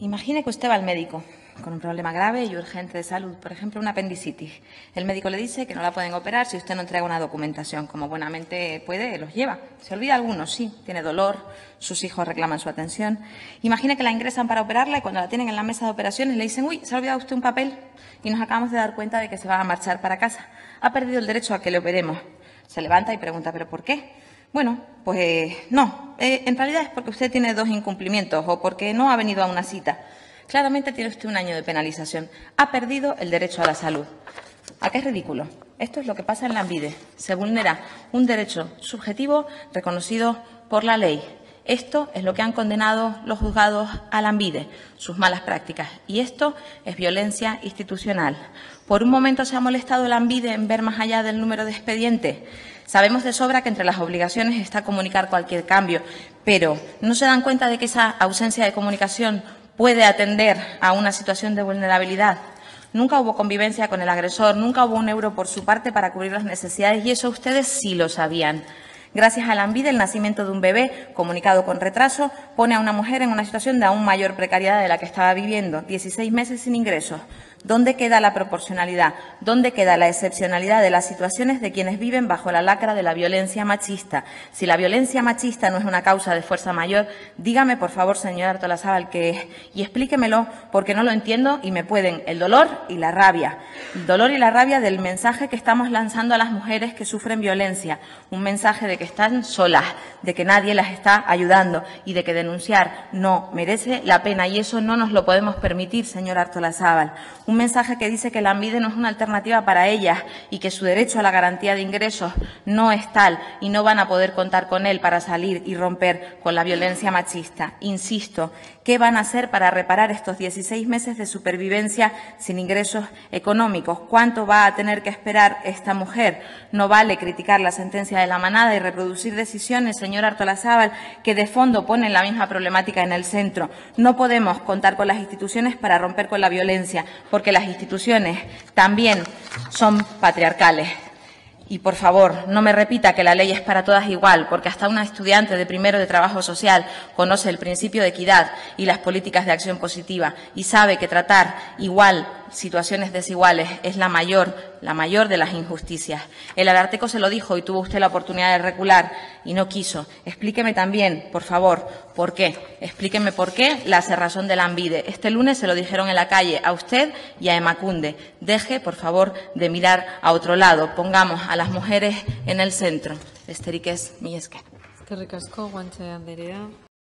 Imagine que usted va al médico con un problema grave y urgente de salud, por ejemplo, una apendicitis. El médico le dice que no la pueden operar si usted no entrega una documentación. Como buenamente puede, los lleva. Se olvida algunos, sí. Tiene dolor, sus hijos reclaman su atención. Imagine que la ingresan para operarla y cuando la tienen en la mesa de operaciones le dicen: uy, se ha olvidado usted un papel y nos acabamos de dar cuenta de que se va a marchar para casa. Ha perdido el derecho a que le operemos. Se levanta y pregunta: ¿pero por qué? Bueno, pues no. En realidad es porque usted tiene 2 incumplimientos o porque no ha venido a una cita. Claramente tiene usted un año de penalización. Ha perdido el derecho a la salud. ¿A qué es ridículo? Esto es lo que pasa en Lanbide. Se vulnera un derecho subjetivo reconocido por la ley. Esto es lo que han condenado los juzgados a Lanbide, sus malas prácticas. Y esto es violencia institucional. ¿Por un momento se ha molestado Lanbide en ver más allá del número de expediente? Sabemos de sobra que entre las obligaciones está comunicar cualquier cambio, pero ¿no se dan cuenta de que esa ausencia de comunicación puede atender a una situación de vulnerabilidad? Nunca hubo convivencia con el agresor, nunca hubo un euro por su parte para cubrir las necesidades y eso ustedes sí lo sabían. Gracias a Lanbide, el nacimiento de un bebé comunicado con retraso pone a una mujer en una situación de aún mayor precariedad de la que estaba viviendo, 16 meses sin ingresos. ¿Dónde queda la proporcionalidad? ¿Dónde queda la excepcionalidad de las situaciones de quienes viven bajo la lacra de la violencia machista? Si la violencia machista no es una causa de fuerza mayor, dígame, por favor, señora Artolazabal, qué es y explíquemelo, porque no lo entiendo y me pueden el dolor y la rabia. El dolor y la rabia del mensaje que estamos lanzando a las mujeres que sufren violencia. Un mensaje de que están solas, de que nadie las está ayudando y de que denunciar no merece la pena y eso no nos lo podemos permitir, señora Artolazabal. Un mensaje que dice que Lanbide no es una alternativa para ellas y que su derecho a la garantía de ingresos no es tal y no van a poder contar con él para salir y romper con la violencia machista. Insisto, ¿qué van a hacer para reparar estos 16 meses de supervivencia sin ingresos económicos? ¿Cuánto va a tener que esperar esta mujer? No vale criticar la sentencia de la manada y reproducir decisiones, señora Artolazabal, que de fondo ponen la misma problemática en el centro. No podemos contar con las instituciones para romper con la violencia, porque las instituciones también son patriarcales. Y, por favor, no me repita que la ley es para todas igual, porque hasta una estudiante de primero de trabajo social conoce el principio de equidad y las políticas de acción positiva y sabe que tratar igual situaciones desiguales es la mayor de las injusticias. El Ararteko se lo dijo y tuvo usted la oportunidad de recular y no quiso. Explíqueme también, por favor, por qué. Explíqueme por qué la cerrazón de Lanbide. Este lunes se lo dijeron en la calle a usted y a Emakunde. Deje, por favor, de mirar a otro lado. Pongamos a las mujeres en el centro. Besterik ez, mila esker. Eskerrik asko, Guanche andrea.